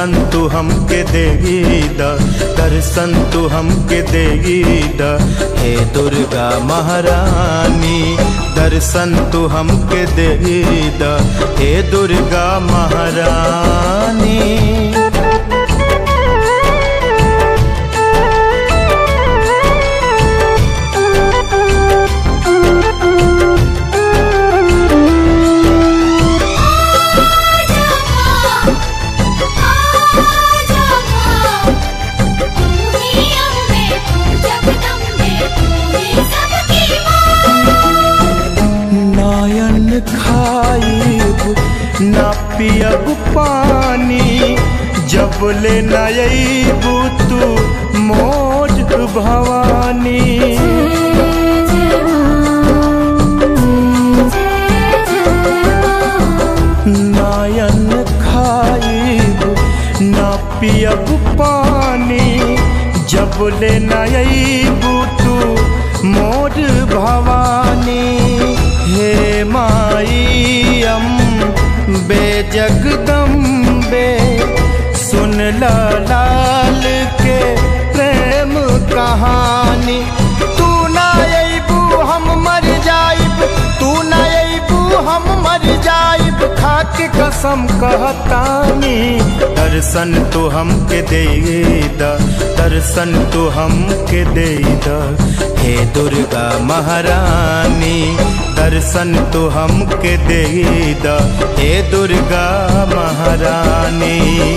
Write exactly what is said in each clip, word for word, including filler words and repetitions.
दर्शन तू हमके देईदा, दर्शन तू हमके देईदा हे दुर्गा महारानी, दर्शन तू हमके देईदा हे दुर्गा महारानी। ना पियब पानी जब ले नयबू तू मोज भवानी, नायन खाइब ना पियब पानी जब ले नयबू तू मोज भवानी। हे माई अम्बे जगदम्बे सुन ला लाल के प्रेम कहानी, तू ना अइबू हम मर जाइब, तू ना अइबू हम मर जाइब खाके कसम कहतानी। दर्शन तू हमके देईदा, दर्शन तू हमके देईदा हे दुर्गा महारानी, दर्शन तू हमके देईदा हे दुर्गा महारानी।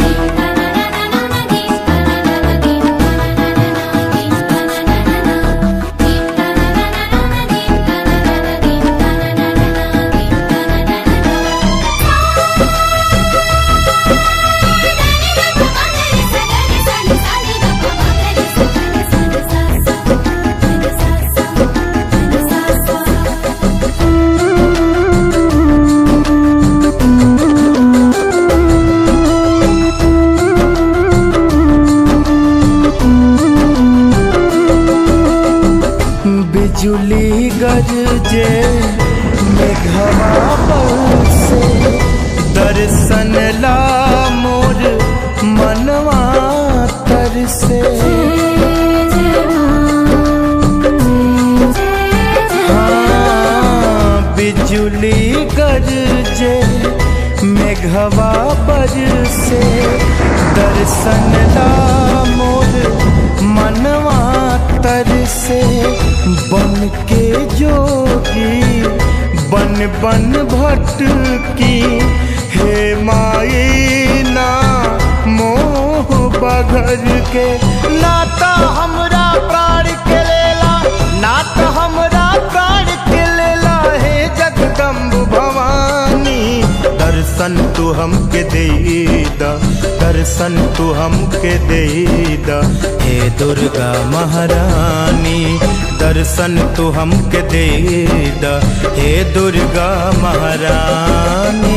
बिजुली गरजे मेघवा बरसे, दर्शन ला मोर मनवा तरसे। हाँ बिजुली गरजे मेघवा बरसे, दर्शन ला मोर मनवा तरसे। बन के जोगी बन बन भटकी हे माई ना मोह बघर के, नाता हमरा प्राण के लेला, नाता हमरा प्राण के लेला हे जगदम्ब भवानी। दर्शन तू हमके देईदा, दर्शन तू हमके देईदा हे दुर्गा महारानी, दर्शन तू हमके देईदा हे दुर्गा महारानी।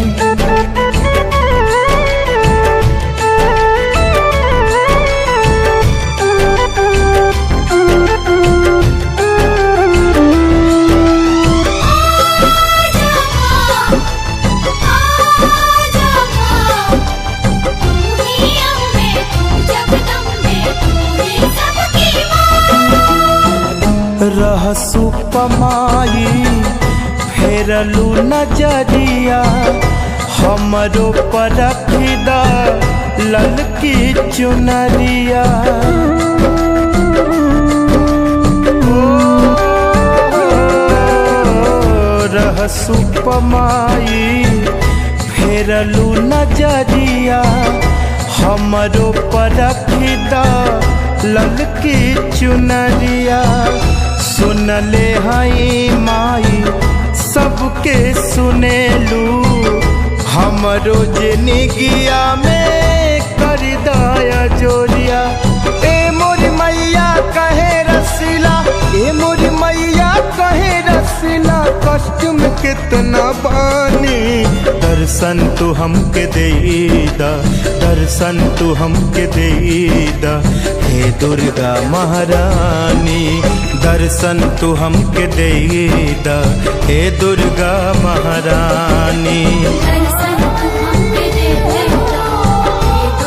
रहसु पमाई फेरलू नजरिया, हमरो पर रखिदा ललकी चुनरिया। रहसु पमाई फेरलू नजरिया, हमरो पर रखिदा ललकी चुनरिया। सुनले हई माई सबके सुनेलू, हमरो जिंदगिया में कर दया जोरिया। ए मोरी मैया कहे रसीला, ए मोरी मैया कहे रसीला, कष्ट में कितना बानी। दर्शन तू हमके देईदा, दर्शन तू हमके देईदा हे दुर्गा महारानी, दर्शन तू हमके देईदा हे दुर्गा महारानी। दर्शन तू हमके देईदा हे